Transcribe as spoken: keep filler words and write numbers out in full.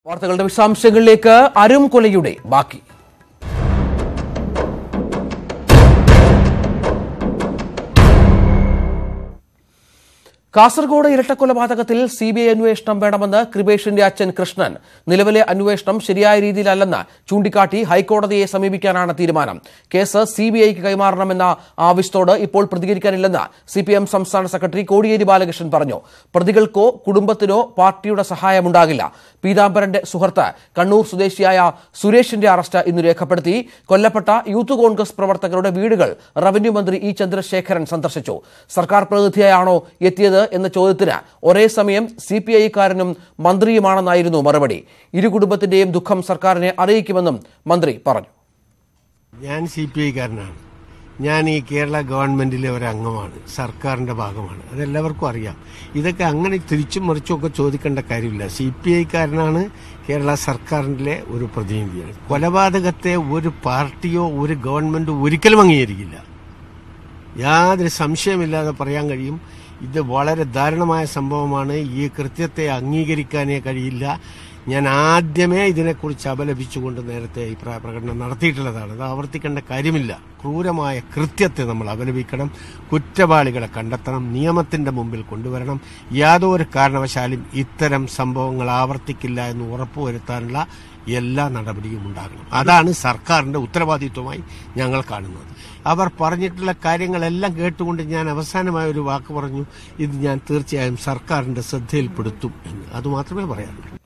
വാർത്തകളുടെ വിശദാംശങ്ങളിലേക്ക്. അരും കൊലയുടെ ബാക്കി. കാസർഗോഡ് ഇരട്ടക്കൊലപാതകത്തിൽ സി ബി ഐ അന്വേഷണം വേണമെന്ന് കൃപേഷിന്റെ അച്ഛൻ കൃഷ്ണൻ. നിലവിലെ അന്വേഷണം ശരിയായ രീതിയിലല്ലെന്ന് ചൂണ്ടിക്കാട്ടി ഹൈക്കോടതിയെ സമീപിക്കാനാണ് തീരുമാനം. കേസ് സി ബി ഐക്ക് കൈമാറണമെന്ന ആവശ്യത്തോട് ഇപ്പോൾ പ്രതികരിക്കാനില്ലെന്ന് സി പി എം സംസ്ഥാന സെക്രട്ടറി കോടിയേരി ബാലകൃഷ്ണൻ പറഞ്ഞു. പ്രതികൾക്കോ കുടുംബത്തിനോ പാർട്ടിയുടെ സഹായമുണ്ടാകില്ല. പീതാംബരന്റെ സുഹൃത്ത് കണ്ണൂർ സ്വദേശിയായ സുരേഷിന്റെ അറസ്റ്റ് ഇന്ന് രേഖപ്പെടുത്തി. കൊല്ലപ്പെട്ട യൂത്ത് കോൺഗ്രസ് പ്രവർത്തകരുടെ വീടുകൾ റവന്യൂ മന്ത്രി ഇ ചന്ദ്രശേഖരൻ സന്ദർശിച്ചു. സർക്കാർ പ്രതിനിധിയാണോ എത്തിയത് എന്ന ചോദ്യത്തിന് ഒരേ സമയം സി പി ഐക്കാരനും മന്ത്രിയുമാണെന്നായിരുന്നു മറുപടി. ഇരു കുടുംബത്തിന്റെയും ദുഃഖം സർക്കാരിനെ അറിയിക്കുമെന്നും മന്ത്രി പറഞ്ഞു. ഞാൻ സി പി ഐക്കാരനാണ്. ഞാൻ ഈ കേരള ഗവൺമെന്റിലെ ഒരു അംഗമാണ്, സർക്കാരിന്റെ ഭാഗമാണ്. അതെല്ലാവർക്കും അറിയാം. ഇതൊക്കെ അങ്ങനെ തിരിച്ചും മറിച്ചും ഒക്കെ ചോദിക്കേണ്ട കാര്യമില്ല. സി പി ഐക്കാരനാണ്, കേരള സർക്കാരിന്റെ ഒരു പ്രതിനിധിയാണ്. കൊലപാതകത്തെ ഒരു പാർട്ടിയോ ഒരു ഗവൺമെന്റോ ഒരിക്കലും അംഗീകരിക്കില്ല. യാതൊരു സംശയമില്ലാതെ പറയാൻ കഴിയും. ഇത് വളരെ ദാരുണമായ സംഭവമാണ്. ഈ കൃത്യത്തെ അംഗീകരിക്കാനേ കഴിയില്ല. ഞാൻ ആദ്യമേ ഇതിനെക്കുറിച്ച് അപലപിച്ചുകൊണ്ട് നേരത്തെ അഭിപ്രായ പ്രകടനം നടത്തിയിട്ടുള്ളതാണ്. അത് ആവർത്തിക്കേണ്ട കാര്യമില്ല. ക്രൂരമായ കൃത്യത്തെ നമ്മൾ അപലപിക്കണം. കുറ്റവാളികളെ കണ്ടെത്തണം, നിയമത്തിന്റെ മുമ്പിൽ കൊണ്ടുവരണം. യാതൊരു കാരണവശാലും ഇത്തരം സംഭവങ്ങൾ ആവർത്തിക്കില്ല എന്ന് ഉറപ്പുവരുത്താനുള്ള എല്ലാ നടപടിയും ഉണ്ടാകണം. അതാണ് സർക്കാരിന്റെ ഉത്തരവാദിത്വമായി ഞങ്ങൾ കാണുന്നത്. അവർ പറഞ്ഞിട്ടുള്ള കാര്യങ്ങളെല്ലാം കേട്ടുകൊണ്ട് ഞാൻ അവസാനമായ ഒരു വാക്ക് പറഞ്ഞു, ഇത് ഞാൻ തീർച്ചയായും സർക്കാരിന്റെ ശ്രദ്ധയിൽപ്പെടുത്തും എന്ന്. അതുമാത്രമേ പറയാനുള്ളൂ.